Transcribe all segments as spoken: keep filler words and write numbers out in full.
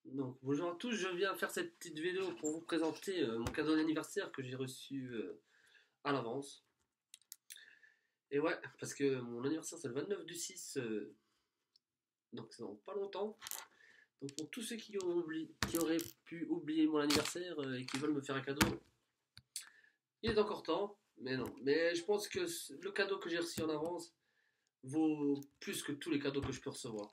Donc, bonjour à tous, je viens faire cette petite vidéo pour vous présenter euh, mon cadeau d'anniversaire que j'ai reçu euh, à l'avance. Et ouais, parce que mon anniversaire c'est le vingt-neuf du six, euh, donc c'est dans pas longtemps. Donc pour tous ceux qui, ont oublié, qui auraient pu oublier mon anniversaire euh, et qui veulent me faire un cadeau, il est encore temps, mais non. Mais je pense que le cadeau que j'ai reçu en avance vaut plus que tous les cadeaux que je peux recevoir.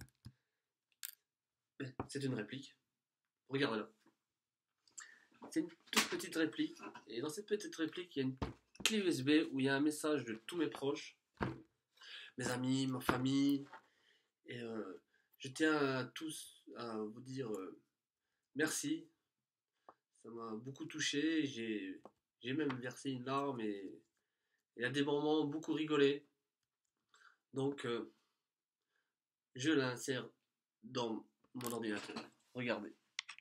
C'est une réplique, regardez-la. C'est une toute petite réplique, et dans cette petite réplique, il y a une clé U S B où il y a un message de tous mes proches, mes amis, ma famille, et euh, je tiens à tous à vous dire euh, merci. Ça m'a beaucoup touché, j'ai, j'ai même versé une larme et il y a des moments beaucoup rigolé. Donc euh, je l'insère dans mon ordinateur. Regardez.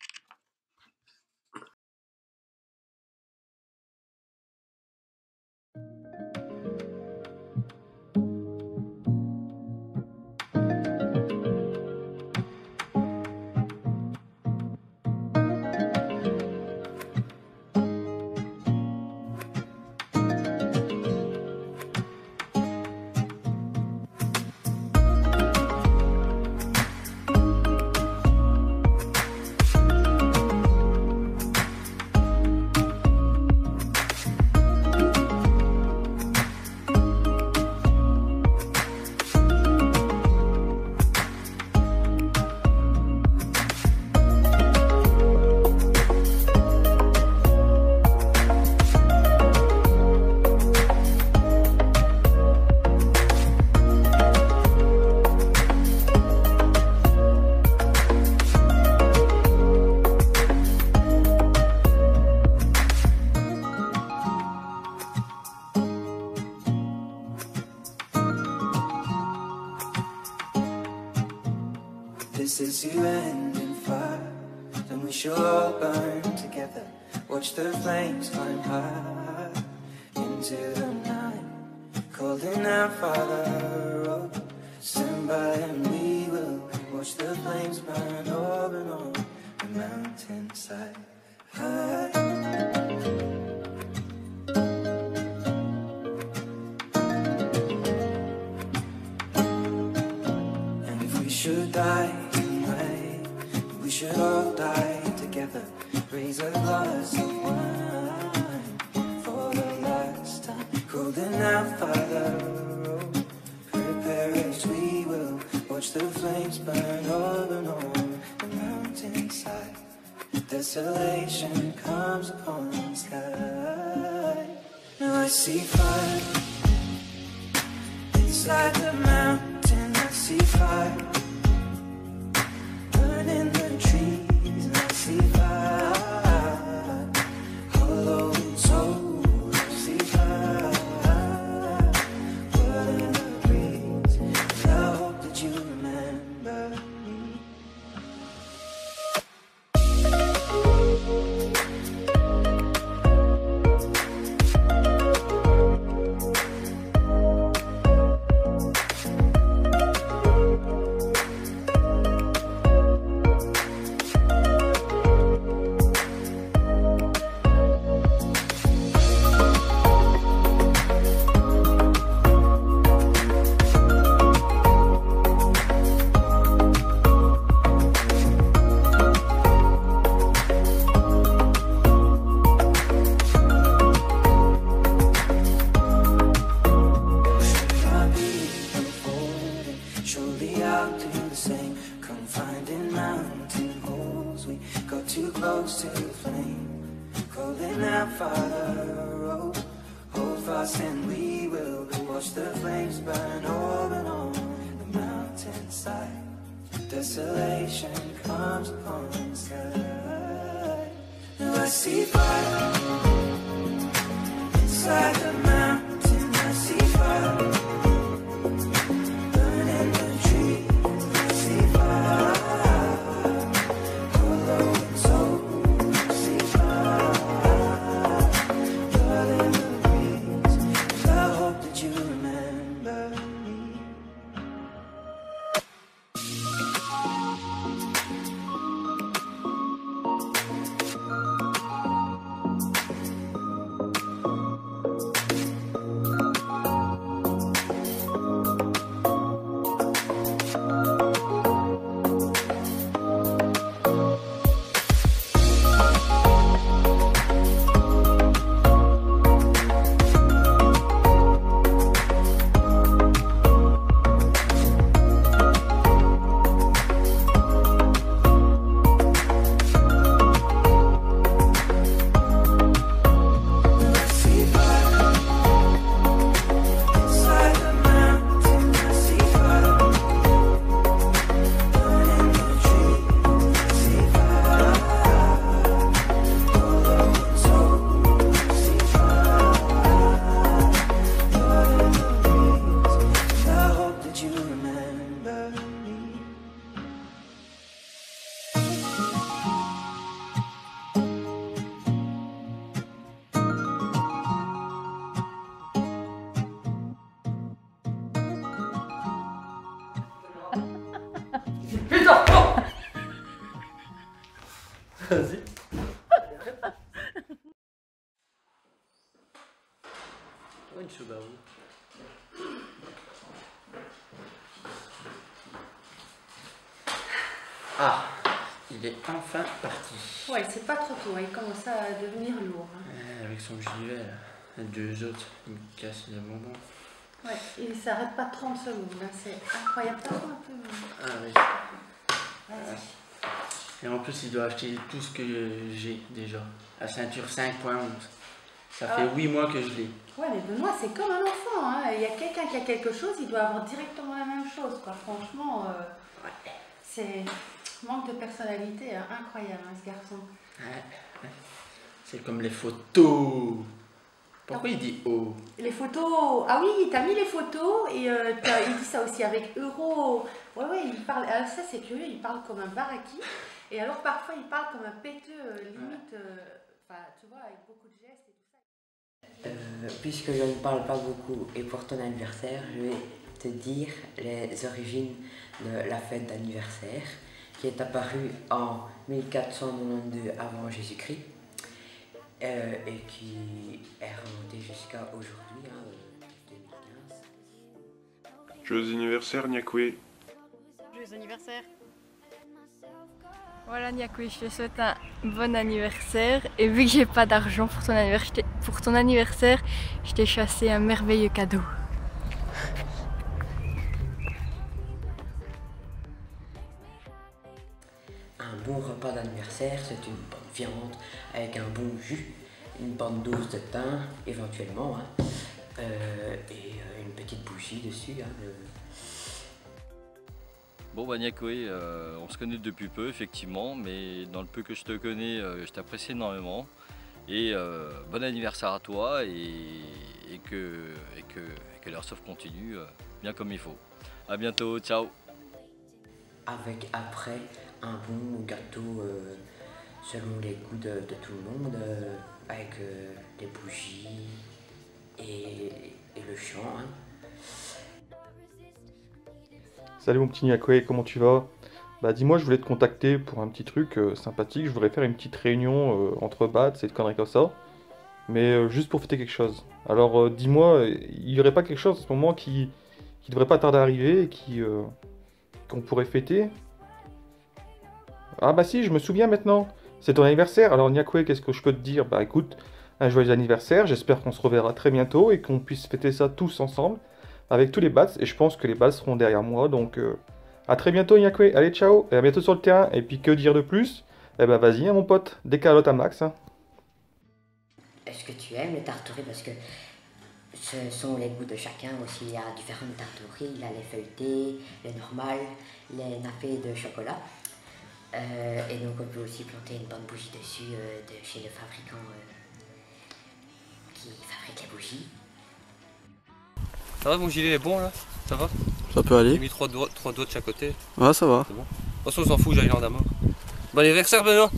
This is you ending fire, then we shall all burn together. Watch the flames climb high into the night, calling out, Father, oh, stand by and we will watch the flames burn over and on the mountainside. High. And if we should die, we should all die together. Raise a glass of wine for the last time, holding out, Father, oh, prepare as we will watch the flames burn over and on the mountainside. Desolation comes upon the sky. Now I see fire inside the mountain. I see fire burning the trees, and I see fire hollow and soul. I see fire burning the breeze, and I hope that you remember me. Surely I'll do the same. Confined in mountain holes, we got too close to the flame. Calling out, Father, oh, hold fast and we will watch the flames burn over and on the mountainside. Desolation comes upon the sky. Now I see fire inside the mountain. I see fire. Vas-y. Une Subaru. Ah, il est enfin parti. Ouais, c'est pas trop tôt, il commence à devenir lourd. Hein. Ouais, avec son gilet, là. Et deux autres, il me casse les bonbons. Ouais, il s'arrête pas trente secondes, là, c'est incroyable. T'as un peu. Ah oui. Vas-y. Et en plus, il doit acheter tout ce que j'ai déjà. La ceinture cinq point onze. Ça Ah. fait huit mois que je l'ai. Ouais, mais Benoît, c'est comme un enfant. Hein. Il y a quelqu'un qui a quelque chose, il doit avoir directement la même chose. Quoi. Franchement, euh, Ouais. c'est manque de personnalité hein. Incroyable, hein, ce garçon. Ouais, ouais. C'est comme les photos. Pourquoi il dit oh? Les photos. Ah oui, t'as mis les photos et euh, il dit ça aussi avec euro. Ouais, ouais, il parle. Ah, ça, c'est curieux, il parle comme un baraki. Et alors, parfois, il parle comme un péteux, euh, limite. Enfin, euh, tu vois, avec beaucoup de gestes et tout ça. Euh, puisque je ne parle pas beaucoup et pour ton anniversaire, je vais te dire les origines de la fête d'anniversaire qui est apparue en mille quatre cent quatre-vingt-douze avant Jésus-Christ euh, et qui est remontée jusqu'à aujourd'hui, hein, deux mille quinze. Joyeux anniversaire, Nyakwe. Joyeux anniversaire. Voilà Nyakwe, je te souhaite un bon anniversaire et vu que j'ai pas d'argent pour ton anniversaire, pour ton anniversaire, je t'ai chassé un merveilleux cadeau. Un bon repas d'anniversaire, c'est une bonne viande avec un bon jus, une bonne dose de thym éventuellement, hein, euh, et euh, une petite bougie dessus. Hein, le... Bon bah Nyakwe, euh, on se connaît depuis peu effectivement, mais dans le peu que je te connais, euh, je t'apprécie énormément. Et euh, bon anniversaire à toi et, et que, et que, et que l'airsoft continue euh, bien comme il faut. A bientôt, ciao. Avec après un bon gâteau euh, selon les goûts de, de tout le monde, euh, avec euh, des bougies et, et le chant. Hein. Salut mon petit Nyakwe, comment tu vas? Bah dis-moi, je voulais te contacter pour un petit truc euh, sympathique. Je voudrais faire une petite réunion euh, entre bats et de conneries comme ça. Mais euh, juste pour fêter quelque chose. Alors euh, dis-moi, il n'y aurait pas quelque chose en ce moment qui qui devrait pas tarder à arriver et qui euh, qu'on pourrait fêter? Ah bah si, je me souviens maintenant. C'est ton anniversaire. Alors Nyakwe, qu'est-ce que je peux te dire? Bah écoute, un joyeux anniversaire. J'espère qu'on se reverra très bientôt et qu'on puisse fêter ça tous ensemble. Avec tous les bats, et je pense que les bats seront derrière moi, donc euh, à très bientôt Nyakwe, allez ciao, et à bientôt sur le terrain, et puis que dire de plus? Eh ben vas-y hein, mon pote, décalote à max. Hein. Est-ce que tu aimes les tartouries? Parce que ce sont les goûts de chacun aussi, il y a différentes tartouries, il y a les feuilletées, les normales, les nappés de chocolat. Euh, et donc on peut aussi planter une bonne bougie dessus euh, de chez le fabricant euh, qui fabrique les bougies. Ça va, mon gilet est bon là? Ça va? Ça peut aller. J'ai mis trois doigts, trois doigts de chaque côté. Ouais, ça va. C'est bon. De toute façon, on s'en fout, j'aille en d'amour. Bon anniversaire, Benoît!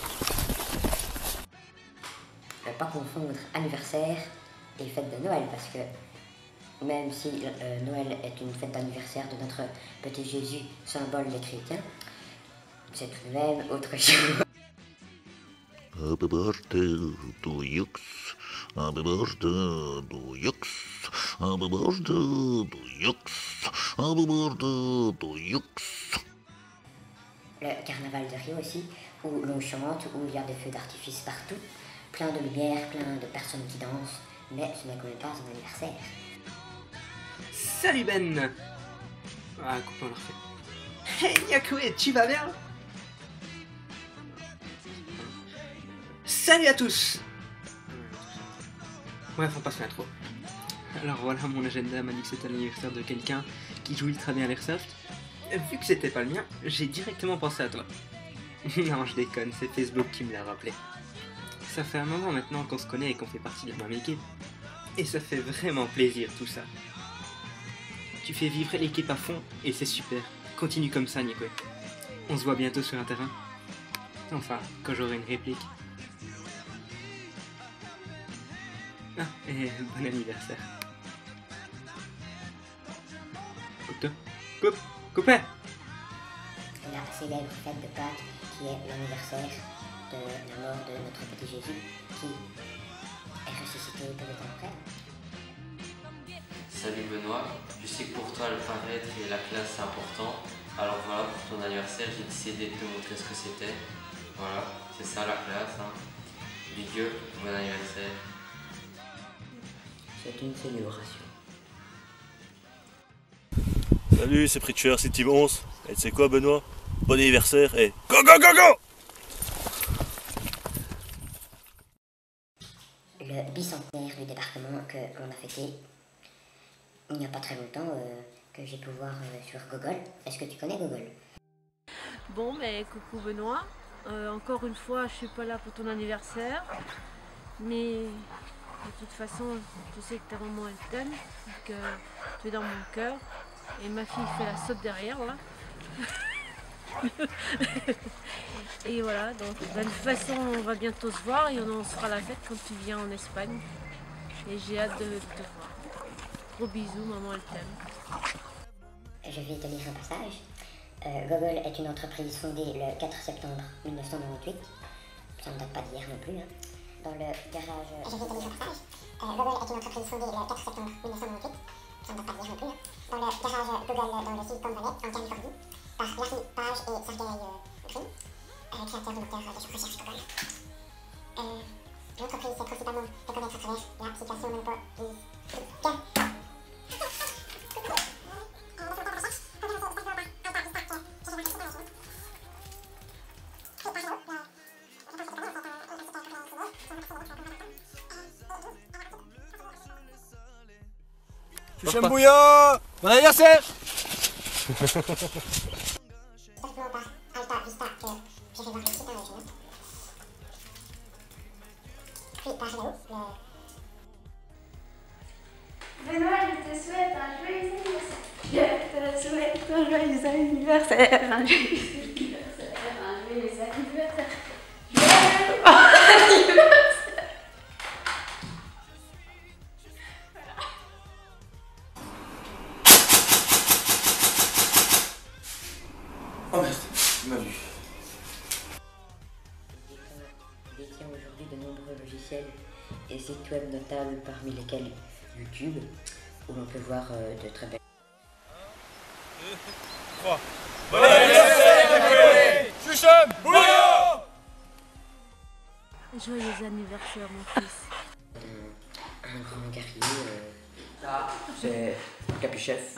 Ne pas confondre anniversaire et fête de Noël, parce que même si euh, Noël est une fête d'anniversaire de notre petit Jésus, symbole des chrétiens, c'est tout de même autre chose. Happy birthday to you. Happy birthday to you. Happy birthday to you. Happy birthday to you. Le carnaval de Rio aussi, où l'on chante, où il y a des feux d'artifice partout, plein de lumière, plein de personnes qui dansent, mais ce n'est quand même pas son anniversaire. Salut Ben! Ah, coupé, on l'a refait. Hey Nyakwe, tu vas bien? Salut à tous! Ouais, faut pas se faire trop. Alors voilà, mon agenda m'a dit que c'était l'anniversaire de quelqu'un qui joue ultra bien à l'airsoft. Vu que c'était pas le mien, j'ai directement pensé à toi. Non, je déconne, c'est Facebook qui me l'a rappelé. Ça fait un moment maintenant qu'on se connaît et qu'on fait partie de la même équipe. Et ça fait vraiment plaisir tout ça. Tu fais vivre l'équipe à fond et c'est super. Continue comme ça, Nyakwe. On se voit bientôt sur un terrain. Enfin, quand j'aurai une réplique. Ah, et bon anniversaire. Coupe-toi. Coupe. Coupez. La célèbre fête de Pâques qui est l'anniversaire de la mort de notre petit Jésus qui est ressuscité peu de temps après. Salut Benoît, je sais que pour toi le paraître et la classe c'est important, alors voilà, pour ton anniversaire j'ai décidé de te montrer ce que c'était. Voilà, c'est ça la classe, hein. Big up, bon anniversaire. C'est une célébration. Salut, c'est Preacher, c'est Team onze. Et tu sais quoi Benoît? Bon anniversaire et go go go go! Le bicentenaire du débarquement que l'on a fêté il n'y a pas très longtemps, euh, que j'ai pu voir euh, sur Google. Est-ce que tu connais Google? Bon, mais coucou Benoît. Euh, encore une fois, je suis pas là pour ton anniversaire. Mais de toute façon, je sais que ta maman elle t'aime, que tu es dans mon cœur. Et ma fille fait la saute derrière là. Et voilà, donc de toute façon on va bientôt se voir et on se fera la fête quand tu viens en Espagne. Et j'ai hâte de te voir. Gros bisous, maman elle t'aime. Je vais te lire un passage. Euh, Google est une entreprise fondée le quatre septembre mille neuf cent quatre-vingt-huit. Ça ne date pas d'hier non plus. Hein. Dans le garage... Je vais te lire un passage. Euh, Google est une entreprise fondée le quatre septembre mille neuf cent quatre-vingt-huit. Ça ne date pas d'hier non plus. Hein. Dans le garage Google dans le Silicon Valley, en Californie, par Larry Page et Sergey Brin, euh, créateurs du moteur de recherche Google. Euh, L'entreprise sait principalement reconnaître à travers la situation monopolistique. Chouchem Bouya! Bon anniversaire! Benoît, je te souhaite un joyeux anniversaire. Je te souhaite un joyeux anniversaire. Un joyeux anniversaire. Un joyeux anniversaire. Joyeux anniversaire. Oh merde, il m'a vu. Il détient aujourd'hui de nombreux logiciels et sites web notables parmi lesquels YouTube, où l'on peut voir euh, de très belles... trois. Bon anniversaire Chouchem Bouya! Joyeux anniversaire mon fils. Un, un grand guerrier, euh, c'est Capuchef.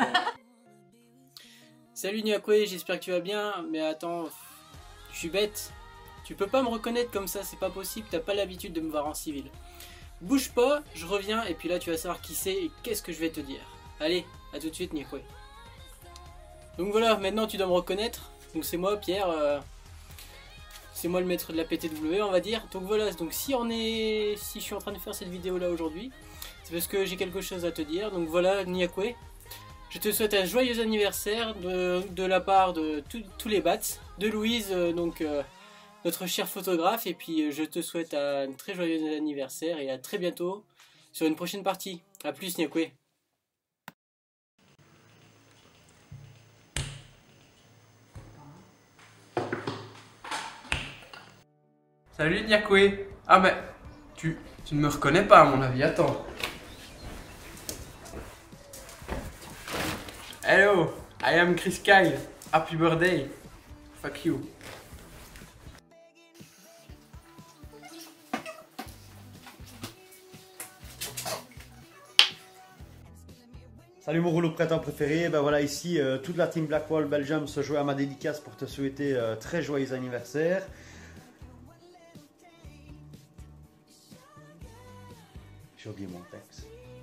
Salut Nyakwe, j'espère que tu vas bien, mais attends, je suis bête. Tu peux pas me reconnaître comme ça, c'est pas possible, t'as pas l'habitude de me voir en civil. Bouge pas, je reviens et puis là tu vas savoir qui c'est et qu'est-ce que je vais te dire. Allez, à tout de suite Nyakwe. Donc voilà, maintenant tu dois me reconnaître. Donc c'est moi Pierre, euh, c'est moi le maître de la P T W on va dire. Donc voilà, donc si on est, si je suis en train de faire cette vidéo là aujourd'hui, c'est parce que j'ai quelque chose à te dire. Donc voilà Nyakwe, je te souhaite un joyeux anniversaire de, de la part de tous les bats, de Louise, euh, donc euh, notre cher photographe, et puis euh, je te souhaite un très joyeux anniversaire et à très bientôt sur une prochaine partie. A plus Nyakwe. Salut Nyakwe. Ah mais, tu, tu ne me reconnais pas à mon avis, attends. Hello, I am Chris Kyle. Happy birthday. Fuck you. Salut mon rouleau de printemps préféré, ben voilà ici euh, toute la team Blackwall Belgium se joue à ma dédicace pour te souhaiter euh, très joyeux anniversaire. J'ai oublié mon texte.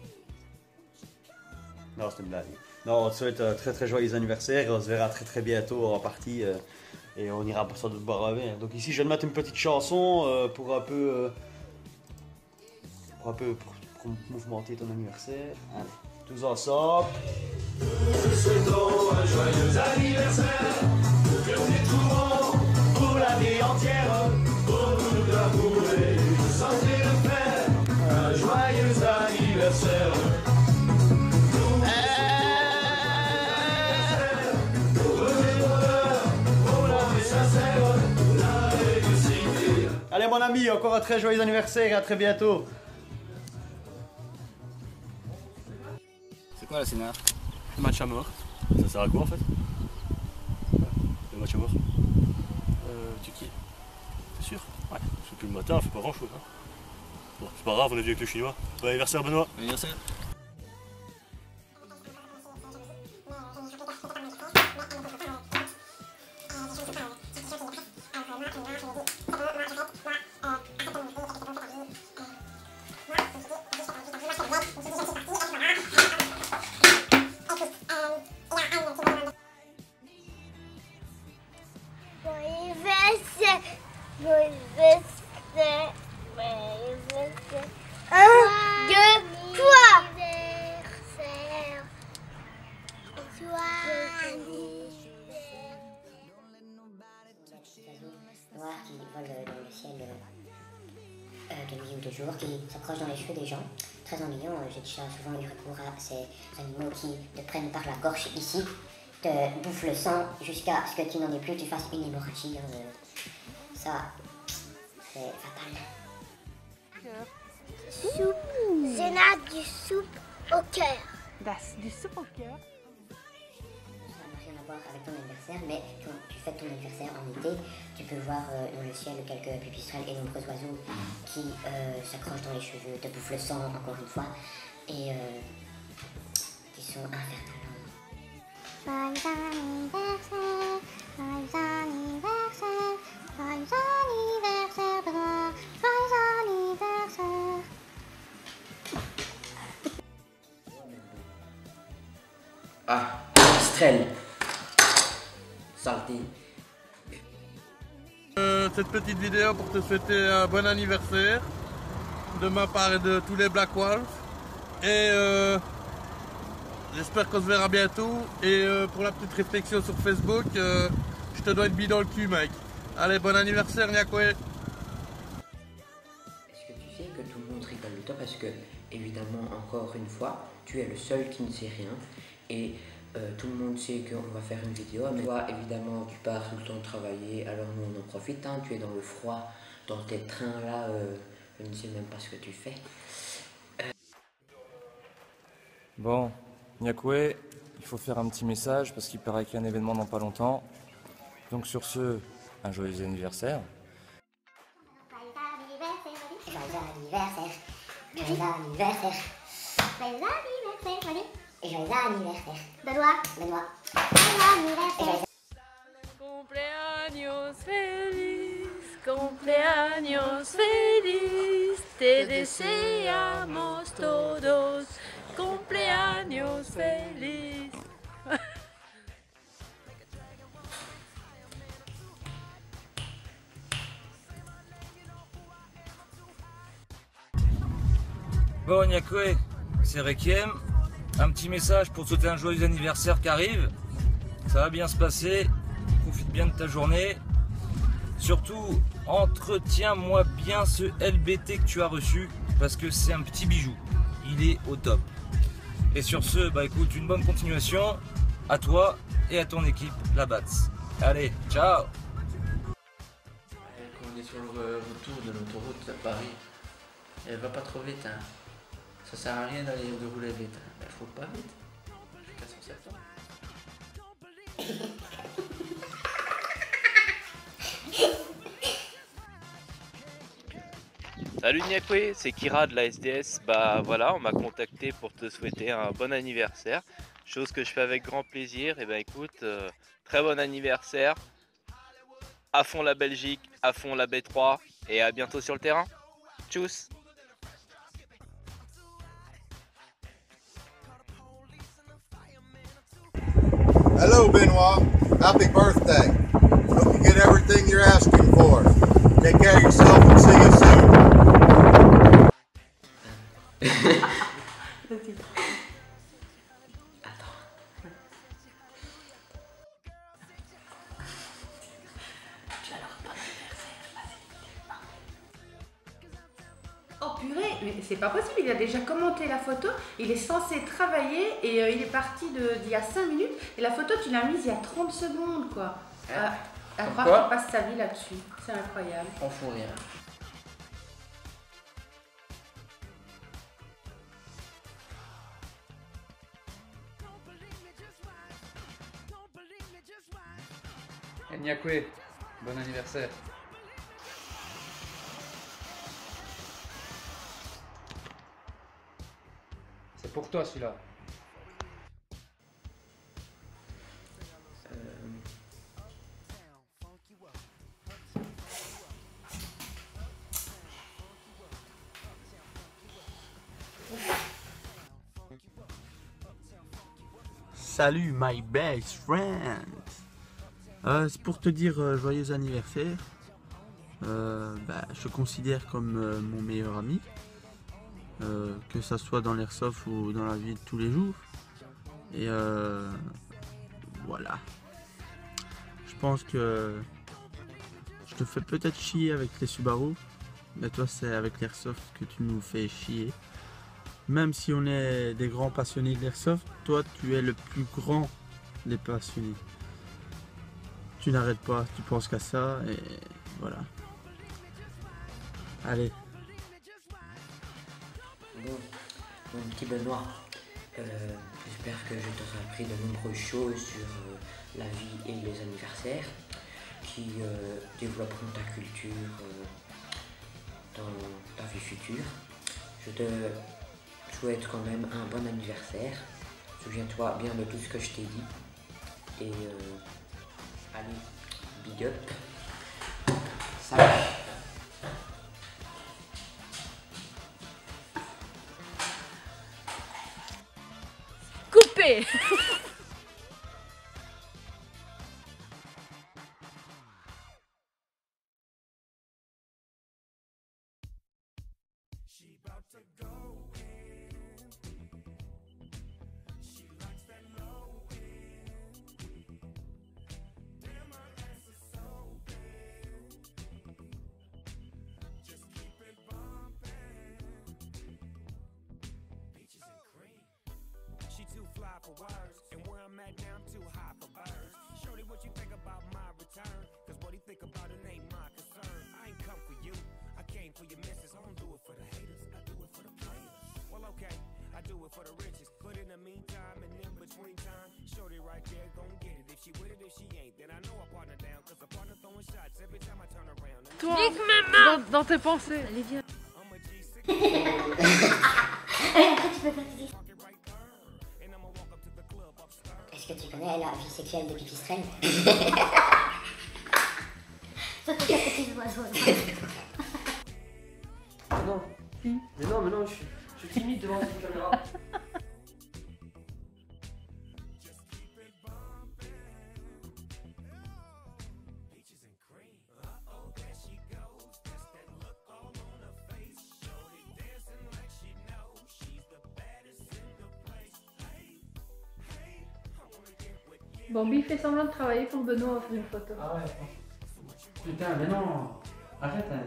Non, c'est une blague. Non, on te souhaite un très très joyeux anniversaire et on se verra très très bientôt en partie euh, et on ira pour ça de boire un verre. Donc ici je vais te mettre une petite chanson euh, pour un peu euh, pour un peu pour, pour mouvementer ton anniversaire. Allez. Tous ensemble. Nous souhaitons un joyeux anniversaire, que nous trouvons pour la vie entière, beaucoup d'amour et une santé de fer, un joyeux anniversaire. Pour le bonheur, pour la vie sincère, la réussite. Allez mon ami, encore un très joyeux anniversaire et à très bientôt. C'est quoi la scénar? Le match à mort. Ça sert à quoi en fait? Le match à mort. Euh, tu qui? C'est sûr? Ouais. C'est plus le matin, on fait pas grand chose. Hein. Bon, c'est pas grave, on est venu avec le chinois. Bon anniversaire Benoît. Anniversaire. Noirs qui volent dans le ciel euh, de nuit ou de jour, qui s'accrochent dans les cheveux des gens. Très ennuyant, euh, j'ai déjà souvent eu recours à ces animaux qui te prennent par la gorge ici, te bouffent le sang jusqu'à ce que tu n'en aies plus, tu fasses une hémorragie. Hein, euh, ça, c'est fatal. Soupe. Zéna, du soupe au cœur. Das, du soupe au cœur. Ça n'a rien à voir avec ton anniversaire, mais quand tu fêtes ton anniversaire en été, tu peux voir euh, dans le ciel quelques pipistrelles et nombreux oiseaux qui euh, s'accrochent dans les cheveux, te bouffent le sang encore une fois, et euh, qui sont infernales. Joyeux anniversaire, joyeux anniversaire, joyeux anniversaire, Benoît, joyeux anniversaire. Ah, Strel. Salty. Euh, cette petite vidéo pour te souhaiter un bon anniversaire de ma part et de tous les Black Wolves. Et euh, j'espère qu'on se verra bientôt. Et euh, pour la petite réflexion sur Facebook, euh, je te dois une bille dans le cul, mec. Allez, bon anniversaire, Nyakwe. Est-ce que tu sais que tout le monde rigole de toi parce que, évidemment, encore une fois, tu es le seul qui ne sait rien. Et euh, tout le monde sait qu'on va faire une vidéo, mais toi, évidemment, tu pars tout le temps travailler, alors nous, on en profite, hein, tu es dans le froid, dans tes trains là, euh, je ne sais même pas ce que tu fais. Euh... Bon, Nyakwe, il faut faire un petit message parce qu'il paraît qu'il y a un événement dans pas longtemps. Donc sur ce, un joyeux anniversaire. Joyeux anniversaire, joyeux anniversaire, joyeux anniversaire, et joyeux anniversaire. Benoît, Benoît. Joyeux anniversaire. Cumpleaños feliz, cumpleaños feliz, te deseamos todos, cumpleaños feliz. Bon, Nyakwe, c'est Requiem. Un petit message pour te souhaiter un joyeux anniversaire qui arrive. Ça va bien se passer. Profite bien de ta journée. Surtout, entretiens-moi bien ce L B T que tu as reçu parce que c'est un petit bijou. Il est au top. Et sur ce, bah écoute, une bonne continuation à toi et à ton équipe, la B A T S. Allez, ciao! Quand on est sur le retour de l'autoroute à Paris, elle va pas trop vite, hein. Ça sert à rien d'aller de rouler vite. Hein. Ben, je roule pas vite. Je suis qu'à cent septante. Salut Nyakwe, c'est Kira de la S D S. Bah voilà, on m'a contacté pour te souhaiter un bon anniversaire. Chose que je fais avec grand plaisir. Et ben écoute, euh, très bon anniversaire. À fond la Belgique, à fond la B trois. Et à bientôt sur le terrain. Tchuss. Hello, Benoit. Happy birthday. Hope you get everything you're asking for. Take care of yourself and see you soon. Oh purée, mais c'est pas possible, il a déjà commenté la photo, il est censé travailler et euh, il est parti de- d'il y a cinq minutes et la photo tu l'as mise il y a trente secondes quoi. Ah, à comme croire quoi qu'il passe sa vie là-dessus, c'est incroyable. On fout rien. Nyakwe, bon anniversaire. C'est pour toi celui-là. Salut my best friend. Euh, c'est pour te dire euh, joyeux anniversaire. Euh, bah, je te considère comme euh, mon meilleur ami. Euh, que ça soit dans l'airsoft ou dans la vie de tous les jours. Et euh, voilà. Je pense que je te fais peut-être chier avec les Subaru. Mais toi c'est avec l'airsoft que tu nous fais chier. Même si on est des grands passionnés de l'airsoft, toi tu es le plus grand des passionnés. Tu n'arrêtes pas, tu penses qu'à ça et voilà. Allez. Bon, mon petit Benoît, euh, j'espère que je t'aurai appris de nombreuses choses sur euh, la vie et les anniversaires qui euh, développeront ta culture euh, dans ta vie future. Je te souhaite quand même un bon anniversaire. Souviens-toi bien de tout ce que je t'ai dit. Et euh, allez, big up. Salut. Coupé. For words, and where I'm at now, I'm too high for birds. Shorty, what you think about my return? Cause what he think about it ain't my concern. I ain't come for you, I came for your missus. I don't do it for the haters, I do it for the players. Well, okay, I do it for the riches. But in the meantime, and in between time, Shorty right there gon' get it. If she with it, if she ain't, then I know I partner down. Cause I partner throwing shots every time I turn around. Toi, dans, dans tes pensées. Allez, viens. Est-ce que tu connais la vie sexuelle de Pipistrel? Non. Mais non, mais non, je suis, je suis timide devant cette caméra. Bambi fait semblant de travailler pour Benoît offrir une photo. Ah ouais. Putain, mais non. Arrête. Hein.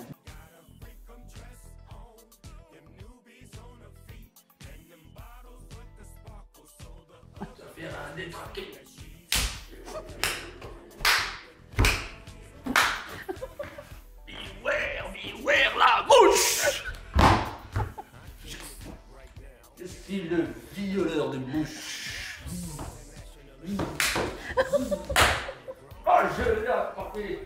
Tu vas faire un détraqué. Beware, beware la mouche. Je suis le violeur de mouches. Oh, je l'ai attrapé.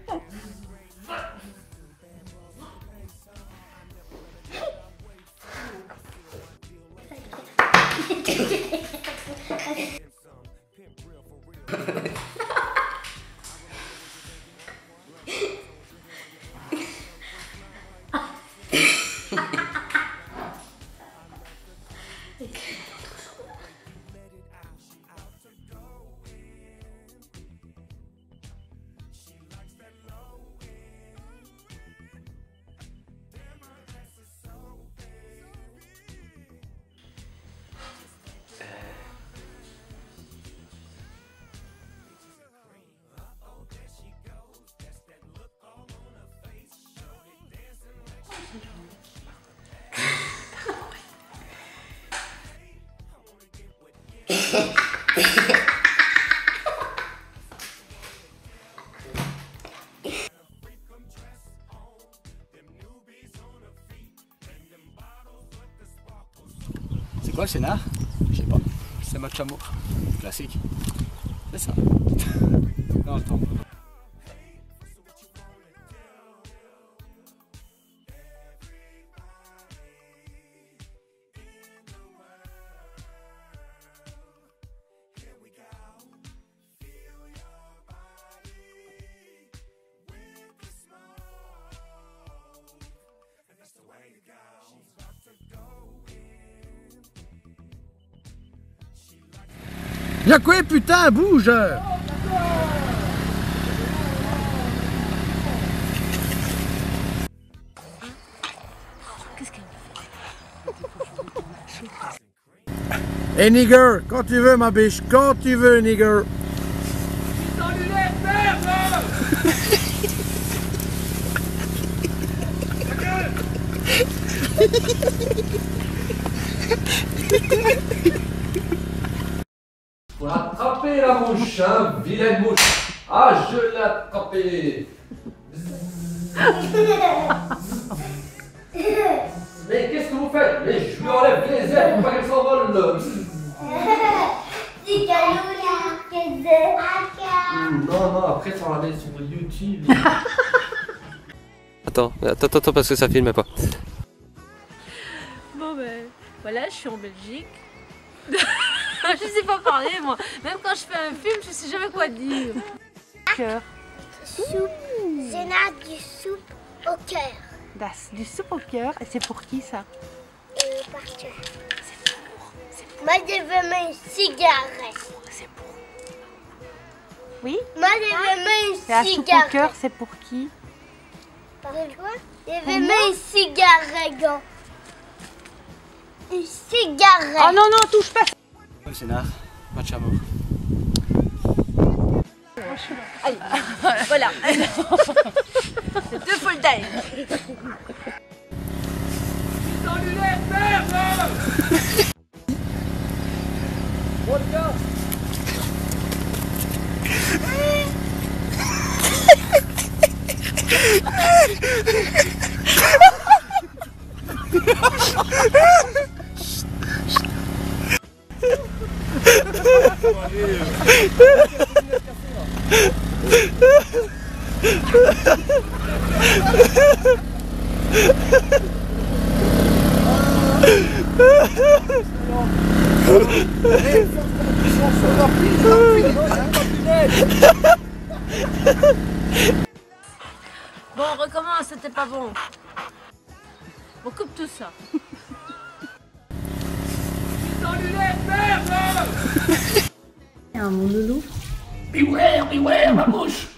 C'est quoi le scénar? Je sais pas. C'est match amour. Classique. C'est ça. Non, attends. Y'a quoi, putain, bouge! Et hey, nigger, quand tu veux ma biche, quand tu veux nigger. Faut l'attraper la mouche, hein, vilaine mouche. Ah, je l'ai attrapé. Mais qu'est-ce que vous faites? Mais je lui enlève les ailes pour pas qu'elle s'envole. Non, non, après ça va aller sur YouTube. Attends, attends, attends, parce que ça filme pas. Bon ben, voilà, je suis en Belgique. Je sais pas parler moi. Même quand je fais un film, je sais jamais quoi dire. Cœur. Soupe. Zéna, du soupe au cœur. Das, du soupe au cœur. Et c'est pour qui ça? Et par cœur. C'est pour. Moi, je veux une cigarette. C'est pour. Oui? Moi, je veux une La soupe cigarette. au cœur, c'est pour qui? Par quoi? Je veux une cigarette. Une cigarette. Oh non, non, touche pas. Le scénar, match à mort. Allez, voilà. C'est deux full time. Bon, on recommence, c'était pas bon. On coupe tout ça. Un mon loulou. Beware, beware, ma mouche.